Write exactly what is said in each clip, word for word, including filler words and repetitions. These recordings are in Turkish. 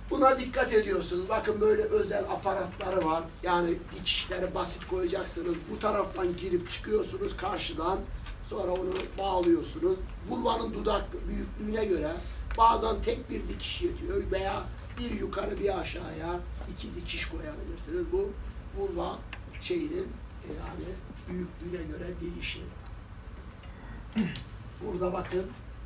Buna dikkat ediyorsunuz. Bakın böyle özel aparatları var. Yani dikişleri basit koyacaksınız. Bu taraftan girip çıkıyorsunuz karşıdan. Sonra onu bağlıyorsunuz. Vulvanın dudak büyüklüğüne göre bazen tek bir dikiş yetiyor veya bir yukarı bir aşağıya iki dikiş koyabilirsiniz. Bu vulva şeyinin yani büyüklüğüne göre değişir. Burada bakın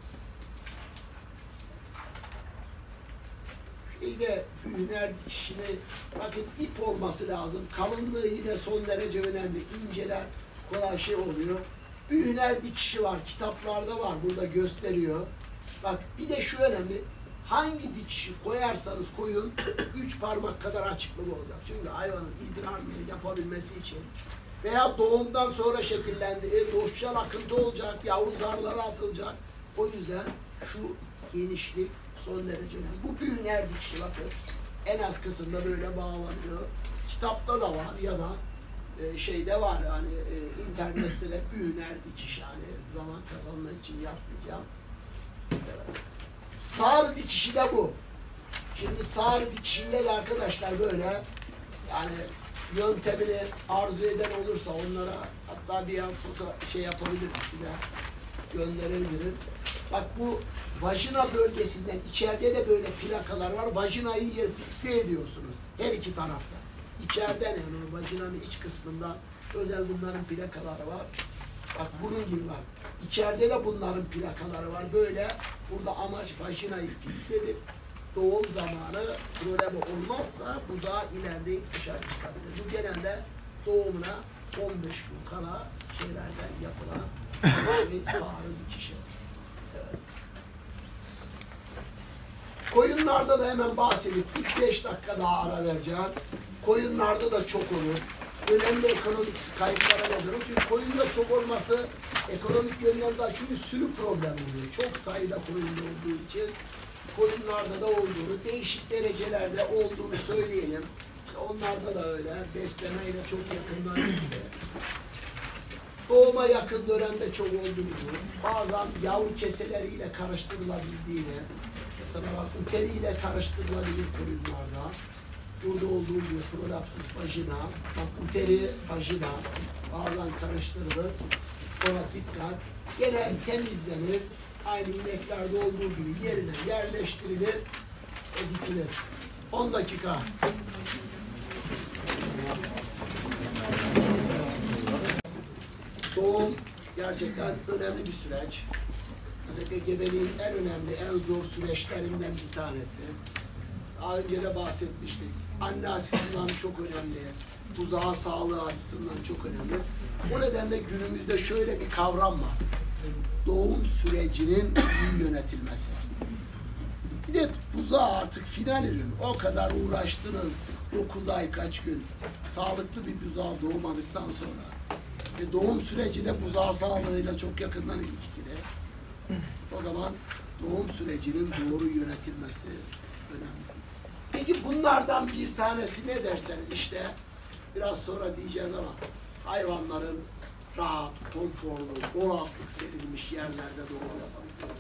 şeyde büyüner dikişini bakın ip olması lazım. Kalınlığı yine son derece önemli. İnceler kolay şey oluyor. Büyüner dikişi var. Kitaplarda var. Burada gösteriyor. Bak bir de şu önemli. Hangi dikişi koyarsanız koyun üç parmak kadar açıklığı olacak. Çünkü hayvanın idrarını yapabilmesi için veya doğumdan sonra şekillendi. E, boşçal akıntı olacak. Yavru zarlara atılacak. O yüzden şu genişlik son derece önemli. Bu büyüner dikişi bakın. En alt kısımda böyle bağlanıyor. Kitapta da var ya da e, şeyde var hani e, internette de büyüner dikiş yani zaman kazanmak için yapmayacağım. Evet. Sağır dikişi de bu. Şimdi sağır dikişinde de arkadaşlar böyle yani yöntemini arzu eden olursa onlara hatta bir an foto şey yapabilirim size gönderebilirim. Bak bu vajina bölgesinden içeride de böyle plakalar var. Vajinayı yer fikse ediyorsunuz her iki tarafta. İçeriden yani vajinanın iç kısmında özel bunların plakaları var. Bak bunun gibi bak. İçeride de bunların plakaları var. Böyle burada amaç vajinayı fix edip doğum zamanı problemi olmazsa buzağı ileride dışarı çıkabilir. Bu genelde doğumuna on beş gün kala şeylerden yapılan bir sağrı dikişi. Evet. Koyunlarda da hemen bahsedip ilk beş dakika daha ara vereceğim. Koyunlarda da çok olur. Önemli ekonomik kayıplara neden olur. Çünkü koyunda çok olması ekonomik yönden daha çünkü sürü problem oluyor. Çok sayıda koyunda olduğu için koyunlarda da olduğunu, değişik derecelerde olduğunu söyleyelim. İşte onlarda da öyle. Beslemeyle çok yakından ilgili. Doğuma yakın dönemde çok olduğunu, bazen yavru keseleriyle karıştırılabildiğini, mesela bak uteriyle karıştırılabilir koyunlarda. Burada olduğu gibi prolapsus vajina, bak uteri vajina bazen karıştırılır. Ona dikkat. Gene temizlenir. Aynı ineklerde olduğu gibi yerine yerleştirilir ve dikilir. on dakika. Doğum gerçekten önemli bir süreç. Özellikle gebeliğin en önemli, en zor süreçlerinden bir tanesi. Daha önce de bahsetmiştik. Anne açısından çok önemli. Buzağı sağlığı açısından çok önemli. O nedenle günümüzde şöyle bir kavram var. Doğum sürecinin iyi yönetilmesi. Bir de buzağı artık final ürün. O kadar uğraştınız. dokuz ay kaç gün. Sağlıklı bir buzağı doğmadıktan sonra. Ve doğum süreci de buzağı sağlığıyla çok yakından ilişkili. O zaman doğum sürecinin doğru yönetilmesi önemli. Peki bunlardan bir tanesi ne derseniz işte biraz sonra diyeceğiz ama hayvanların rahat, konforlu, bol altlık serilmiş yerlerde doğum yapabiliriz.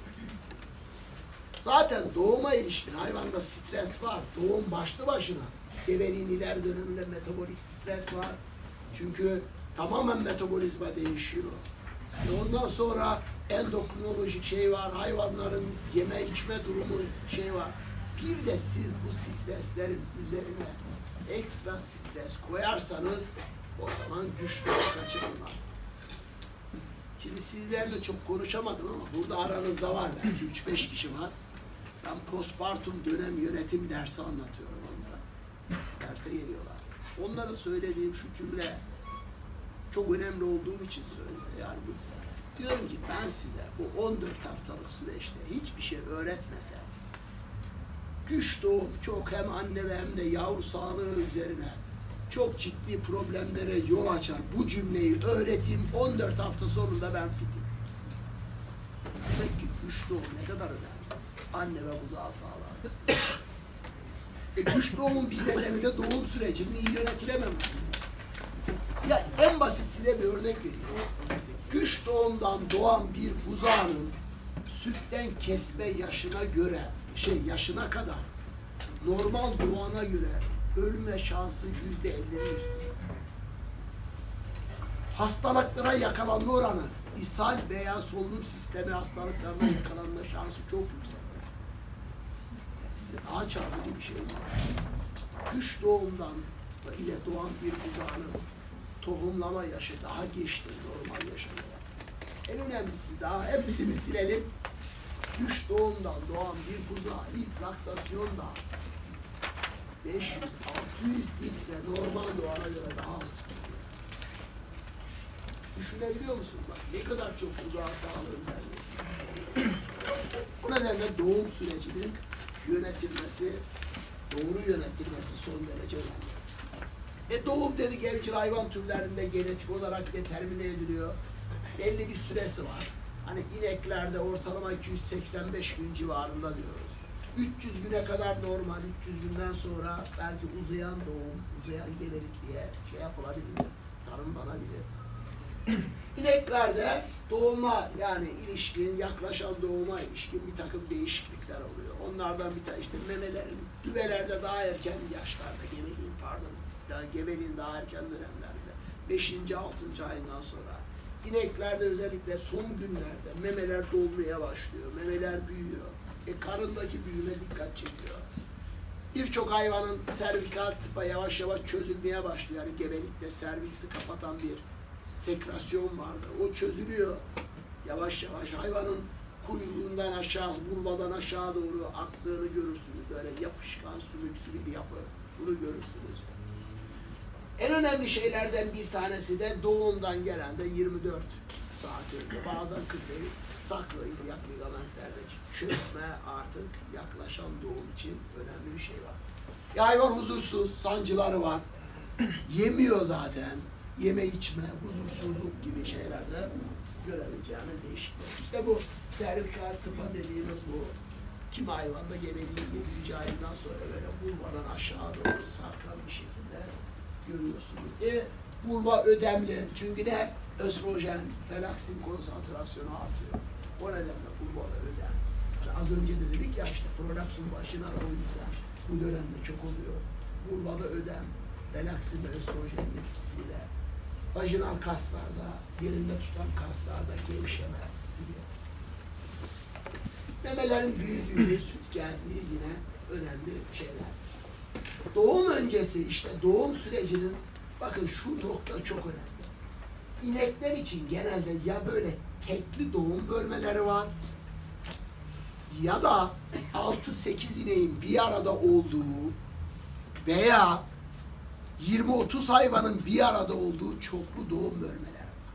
Zaten doğuma ilişkin hayvanda stres var. Doğum başlı başına. Gebeliğin ileri döneminde metabolik stres var. Çünkü tamamen metabolizma değişiyor. E ondan sonra endokrinolojik şey var. Hayvanların yeme içme durumu şey var. Bir de siz bu streslerin üzerine ekstra stres koyarsanız o zaman güçlü kaçınılmaz. Şimdi sizlerle çok konuşamadım ama burada aranızda var belki üç beş kişi var. Ben postpartum dönem yönetim dersi anlatıyorum onlara. Derse geliyorlar. Onlara söylediğim şu cümle çok önemli olduğum için söylüyorum. Yani bu, diyorum ki ben size bu on dört haftalık süreçte hiçbir şey öğretmesem güç doğum çok hem anne ve hem de yavru sağlığı üzerine çok ciddi problemlere yol açar. Bu cümleyi öğreteyim on dört hafta sonunda ben fitim. Demek ki güç doğum ne kadar önemli. Anne ve buzağı sağlığı. e güç doğumun bir nedeni de doğum sürecinin iyi yönetilememesi. Ya en basit size bir örnek vereyim. Güç doğumdan doğan bir buzağının sütten kesme yaşına göre şey yaşına kadar normal doğana göre ölme şansı yüzde ellinin üstünde. Hastalıklara yakalanma oranı, ishal veya solunum sistemi hastalıklarına yakalanma şansı çok yüksek. Size daha çarpıcı bir şey var. Güç doğumdan ile doğan bir buzağının tohumlama yaşı daha geçtir normal yaşamaya. En önemlisi daha hepsini silelim. Güç doğumdan doğan bir buzağı ilk laktasyonda beş yüz altı yüz litre normal doğana göre daha az. Düşünebiliyor musunuz? Bak ne kadar çok buzağa sağlığı özelliği. Bu nedenle doğum sürecinin yönetilmesi, doğru yönetilmesi son derece önemli. E doğum dedik evcil hayvan türlerinde genetik olarak determine ediliyor. Belli bir süresi var. Hani ineklerde ortalama iki yüz seksen beş gün civarında diyoruz. üç yüz güne kadar normal, üç yüz günden sonra belki uzayan doğum, uzayan gebelik diye şey yapılabilir, tanımlanabilir. İneklerde doğuma yani ilişkin, yaklaşan doğuma ilişkin bir takım değişiklikler oluyor. Onlardan bir tane işte memelerin, düvelerde daha erken yaşlarda, gebeliğin pardon, daha gebeliğin daha erken dönemlerde, beşinci altıncı ayından sonra, ineklerde özellikle son günlerde memeler dolmaya başlıyor, memeler büyüyor. E karındaki büyüme dikkat çekiyor. Birçok hayvanın servikal tıpa yavaş yavaş çözülmeye başlıyor. Yani gebelikte serviksi kapatan bir sekrasyon vardı. O çözülüyor. Yavaş yavaş hayvanın kuyruğundan aşağı, vulvadan aşağı doğru aktığını görürsünüz. Böyle yapışkan, sümüksü bir yapı. Bunu görürsünüz. En önemli şeylerden bir tanesi de doğumdan gelen de yirmi dört saat önce. Bazen kısayı sakroilyak ligamentlerdeki çökme artık yaklaşan doğum için önemli bir şey var. Ya hayvan huzursuz, sancıları var. Yemiyor zaten. Yeme içme, huzursuzluk gibi şeylerde görebileceğiniz değişiklik. İşte bu servikal tıpa dediğimiz bu kim hayvanda gebeliğin yedinci ayından sonra böyle vulvadan aşağı doğru sarkan bir şekilde görüyorsunuz. E, vulva ödemli çünkü ne? Östrojen, relaksin konsantrasyonu artıyor. O nedenle vulvada ödem. Yani az önce de dedik ya işte prolapsun başına o yüzden bu dönemde çok oluyor. Vulvada ödem, relaksin ve östrojenin etkisiyle vajinal kaslarda, yerinde tutan kaslarda gevşeme gibi. Memelerin büyüdüğü, süt geldiği yine önemli şeyler. Doğum öncesi işte doğum sürecinin bakın şu nokta çok önemli. İnekler için genelde ya böyle tekli doğum bölmeleri var ya da altı sekiz ineğin bir arada olduğu veya yirmi otuz hayvanın bir arada olduğu çoklu doğum bölmeleri var.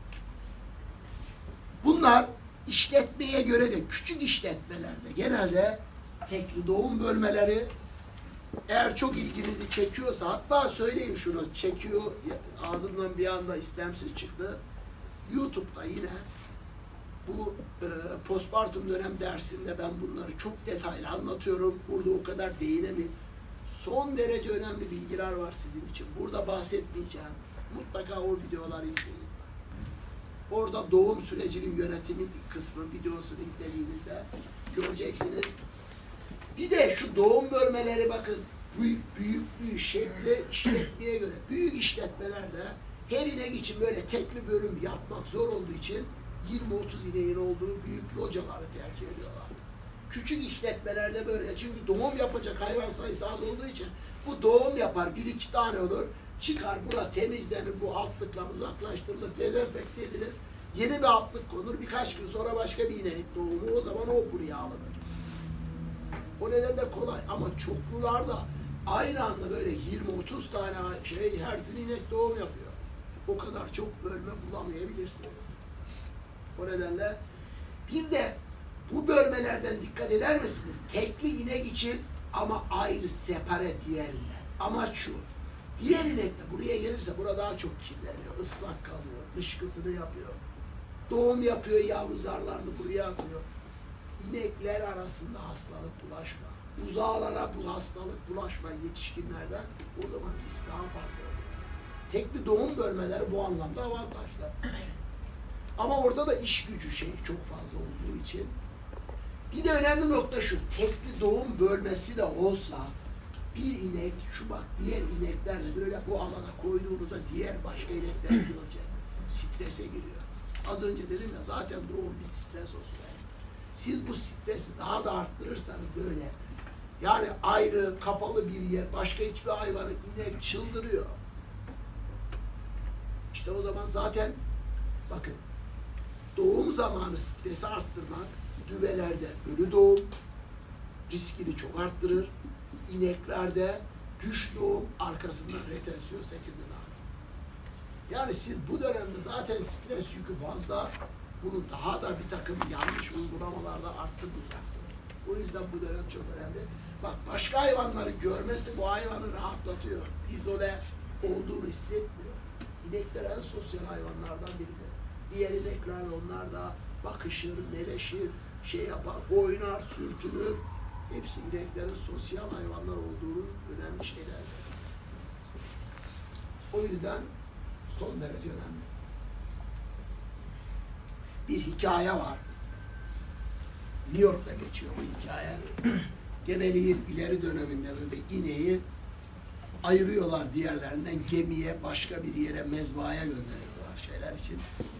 Bunlar işletmeye göre de küçük işletmelerde genelde tekli doğum bölmeleri eğer çok ilginizi çekiyorsa hatta söyleyeyim şunu çekiyor ağzımdan bir anda istemsiz çıktı. YouTube'da yine bu e, postpartum dönem dersinde ben bunları çok detaylı anlatıyorum. Burada o kadar değinemem. Son derece önemli bilgiler var sizin için. Burada bahsetmeyeceğim. Mutlaka o videoları izleyin. Orada doğum sürecinin yönetimi kısmı videosunu izlediğinizde göreceksiniz. Bir de şu doğum bölmeleri bakın büyük büyüklüğü, şekli işletmeye göre büyük işletmelerde her inek için böyle tekli bölüm yapmak zor olduğu için yirmi otuz ineğin olduğu büyük locaları tercih ediyorlar. Küçük işletmelerde böyle çünkü doğum yapacak hayvan sayısı az olduğu için bu doğum yapar bir iki tane olur çıkar bura temizlenir bu altlıkla uzaklaştırılır dezenfekte edilir yeni bir altlık konur birkaç gün sonra başka bir inek doğumu o zaman o buraya alınır. O nedenle kolay ama çoklularda aynı anda böyle yirmi otuz tane şey her gün inek doğum yapıyor. O kadar çok bölme bulamayabilirsiniz. O nedenle bir de bu bölmelerden dikkat eder misiniz? Tekli inek için ama ayrı separe diğerinden. Amaç şu. Diğer inek de buraya gelirse burada daha çok kirleniyor. Islak kalıyor. Dışkısını yapıyor. Doğum yapıyor. Yavru zarlarını buraya atıyor. İnekler arasında hastalık bulaşma. Buzağlara bu hastalık bulaşma yetişkinlerden o zaman risk daha fazla oluyor. Tekli doğum bölmeleri bu anlamda avantajlı. Ama orada da iş gücü şey çok fazla olduğu için bir de önemli nokta şu, tekli doğum bölmesi de olsa Bir inek, şu bak diğer ineklerle böyle bu alana koyduğunu da diğer başka inekler görecek. Strese giriyor. Az önce dedim ya zaten doğum bir stres olsun. Yani. Siz bu stresi daha da arttırırsanız böyle yani ayrı, kapalı bir yer, başka hiçbir hayvanı inek çıldırıyor. İşte o zaman zaten bakın doğum zamanı stresi arttırmak düvelerde ölü doğum riskini çok arttırır. İneklerde güç doğum arkasından retensiyon sekünden ağrı. Yani siz bu dönemde zaten stres yükü fazla, bunu daha da bir takım yanlış uygulamalarla arttırmayacaksınız. O yüzden bu dönem çok önemli. Bak başka hayvanları görmesi bu hayvanı rahatlatıyor. İzole olduğunu hissetmiyor. İnekler en sosyal hayvanlardan biridir. Diğer inekler onlar da bakışır, meleşir, şey yapar, oynar, sürtünür. Hepsi ineklerin sosyal hayvanlar olduğunu önemli şeylerdir. O yüzden son derece önemli. Bir hikaye var. New York'ta geçiyor bu hikaye. Geneliğin ileri döneminde böyle ineği ayırıyorlar diğerlerinden, gemiye, başka bir yere, mezbahaya gönderiyorlar şeyler için.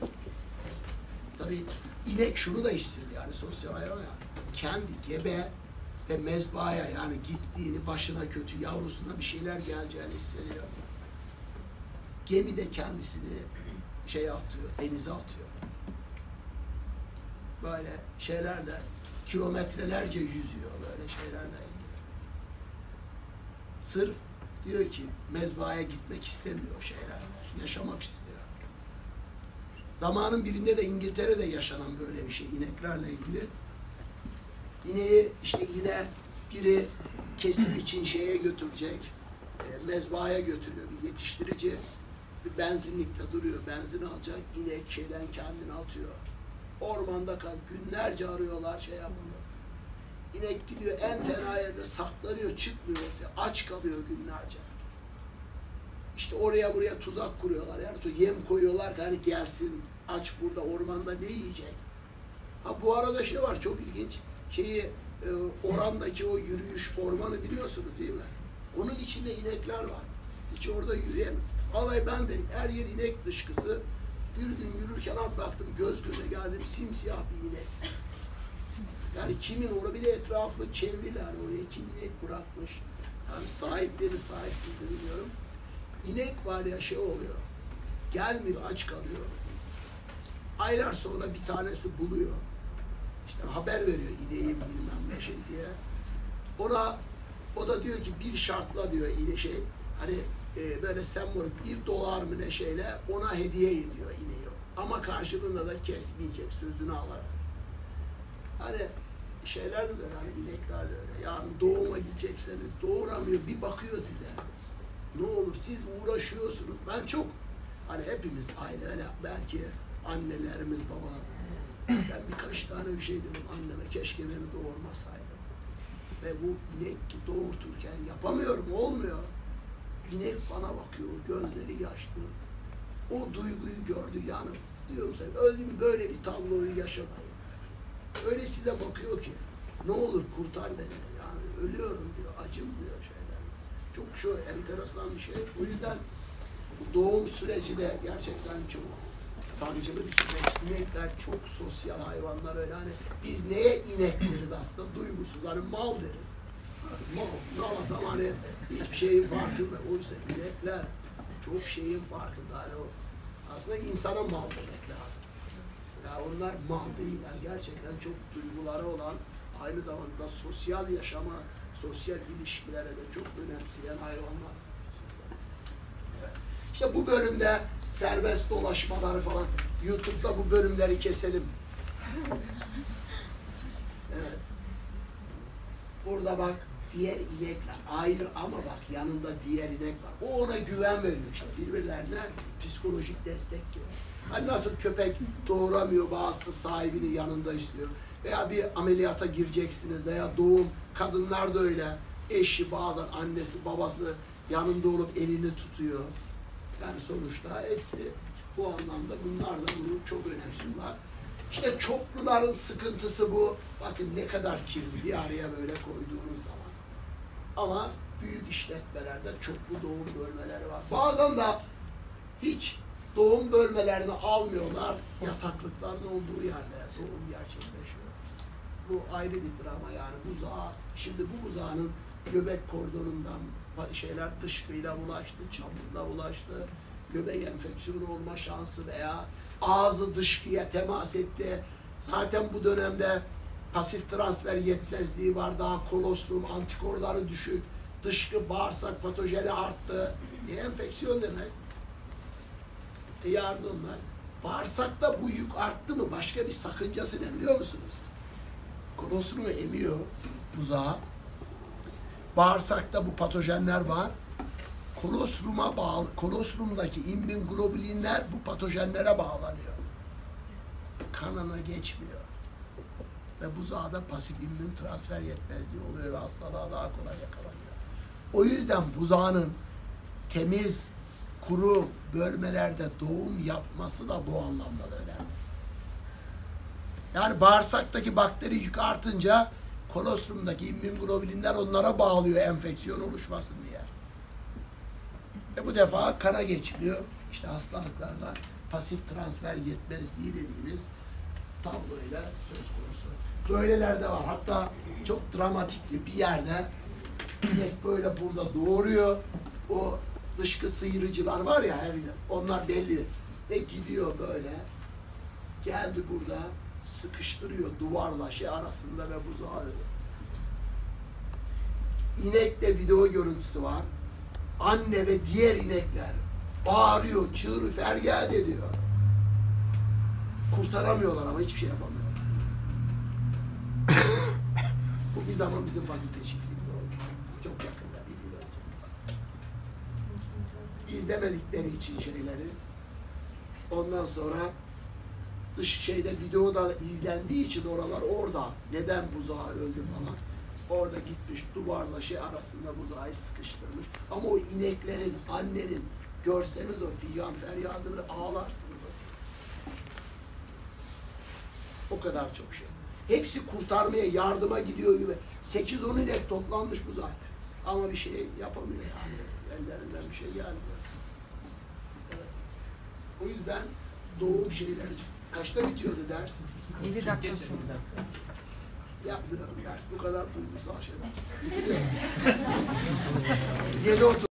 Tabii inek şunu da istiyor yani sosyal hayvan ya. Kendi gebe ve mezbahaya yani gittiğini, başına kötü, yavrusuna bir şeyler geleceğini hissediyor. Gemi de kendisini şeye atıyor, denize atıyor. Böyle şeylerle kilometrelerce yüzüyor böyle şeylerle ilgili. Sırf diyor ki mezbahaya gitmek istemiyor şeylerle, yaşamak istiyor. Zamanın birinde de İngiltere'de yaşanan böyle bir şey ineklerle ilgili. İneği işte yine biri kesim için şeye götürecek, e, mezbahaya götürüyor bir yetiştirici. Bir benzinlikte duruyor, benzin alacak, inek şeyden kendini atıyor. Ormanda kal, günlerce arıyorlar, şey yapıyor. İnek gidiyor en tenha yerde saklanıyor, çıkmıyor ortaya, aç kalıyor günlerce. İşte oraya buraya tuzak kuruyorlar, yani yem koyuyorlar ki hani gelsin, aç burada ormanda ne yiyecek? Ha bu arada şey var, çok ilginç, şeyi, e, Oran'daki o yürüyüş ormanı biliyorsunuz değil mi? Onun içinde inekler var. Hiç orada yürüyen, alay ben de her yer inek dışkısı. Bir gün yürürken abi baktım göz göze geldim simsiyah bir inek. Yani kimin orada bir de etrafı çevrili hani oraya kim inek bırakmış. Yani sahipleri sahipsiz bilmiyorum. İnek var ya şey oluyor. Gelmiyor aç kalıyor. Aylar sonra bir tanesi buluyor. İşte haber veriyor ineği bilmem ne şey diye. Ona o da diyor ki bir şartla diyor iğne şey hani e, böyle sembolik bir dolar mı ne şeyle ona hediye ediyor ineği. Ama karşılığında da kesmeyecek sözünü alarak. Hani şeyler de öyle, hani inekler de öyle. Yarın doğuma gidecekseniz doğuramıyor, bir bakıyor size. Ne olur siz uğraşıyorsunuz. Ben çok hani hepimiz aile öyle belki annelerimiz baba. Ben birkaç tane bir şey dedim anneme keşke beni doğurmasaydım. Ve bu inek doğurturken yapamıyorum olmuyor. İnek bana bakıyor gözleri yaşlı. O duyguyu gördü yani diyorum sen öldüm böyle bir tabloyu yaşamayın. Öyle size bakıyor ki ne olur kurtar beni yani ölüyorum diyor acım diyor şeyler. Çok şu enteresan bir şey. O yüzden bu doğum süreci de gerçekten çok sancılı bir süreç. İnekler çok sosyal hayvanlar öyle hani biz neye inek deriz aslında duygusuz hani mal deriz. Mal, mal adam hani hiçbir şeyin farkında. Oysa inekler çok şeyin farkında. Hani o aslında insana mal demek lazım. Yani onlar mal değiller. Gerçekten çok duyguları olan, aynı zamanda sosyal yaşama, sosyal ilişkilere de çok önemseyen hayvanlar. Evet. İşte bu bölümde serbest dolaşmaları falan, YouTube'da bu bölümleri keselim. Evet. Burada bak, diğer inekler ayrı ama bak yanında diğer inek var. O ona güven veriyor işte. Birbirlerine psikolojik destek gibi. Hani nasıl köpek doğuramıyor bazısı sahibini yanında istiyor. Veya bir ameliyata gireceksiniz veya doğum kadınlar da öyle. Eşi bazen annesi babası yanında olup elini tutuyor. Yani sonuçta hepsi bu anlamda bunlar da bunu çok önemsiyorlar. İşte çokluların sıkıntısı bu. Bakın ne kadar kirli bir araya böyle koyduğunuz zaman. Ama büyük işletmelerde çoklu doğum bölmeleri var. Bazen de hiç doğum bölmelerini almıyorlar. Yataklıkların olduğu yerde doğum gerçekleşiyor. Bu ayrı bir drama yani. Buzağı, şimdi bu buzağının göbek kordonundan şeyler dışkıyla bulaştı, çamurla bulaştı. Göbek enfeksiyonu olma şansı veya ağzı dışkıya temas etti. Zaten bu dönemde pasif transfer yetmezliği var. Daha kolostrum, antikorları düşük. Dışkı, bağırsak patojeni arttı. E, enfeksiyon demek. E, yarın onlar. Bağırsakta bu yük arttı mı? Başka bir sakıncası ne biliyor musunuz? Kolostromu emiyor buzağı. Bağırsakta bu patojenler var. Kolostruma bağlı, kolostrumdaki immünglobulinler bu patojenlere bağlanıyor. Kanına geçmiyor. Ve buzağda pasif immün transfer yetmezliği oluyor ve hastalığa daha kolay yakalanıyor. O yüzden buzağının temiz, kuru bölmelerde doğum yapması da bu anlamda da önemli. Yani bağırsaktaki bakteri yükü artınca kolostrumdaki immünglobulinler onlara bağlıyor enfeksiyon oluşmasın diye. E bu defa kana geçiliyor. İşte hastalıklarda pasif transfer yetmezliği dediğimiz tabloyla söz konusu. Böyleler de var. Hatta çok dramatik bir yerde inek böyle burada doğuruyor. O dışkı sıyırıcılar var ya her yer. Onlar belli. Ve gidiyor böyle. Geldi burada sıkıştırıyor duvarla şey arasında ve buzağı ölüyor. İnekte video görüntüsü var. Anne ve diğer inekler bağırıyor, çığırı feryat ediyor. Kurtaramıyorlar ama hiçbir şey yapamıyorlar. Bu bir zaman bizim fakülte çiftliğinde oldu. Çok yakında bir yıl önce. İzlemedikleri için şeyleri. Ondan sonra dış şeyde videoda izlendiği için oralar orada. Neden buzağı öldü falan. Orada gitmiş duvarla şey arasında buzağı sıkıştırmış. Ama o ineklerin, annenin görseniz o figan feryadını ağlarsınız. O kadar çok şey. Hepsi kurtarmaya, yardıma gidiyor gibi. sekiz on inek toplanmış buzağı. Ama bir şey yapamıyor yani. Ellerinden bir şey gelmiyor. Evet. O yüzden doğum şeyleri kaçta bitiyordu ders? yedi dakika sonra. Yapmıyorum ders. Bu kadar duygusal şeyler. yedi otuz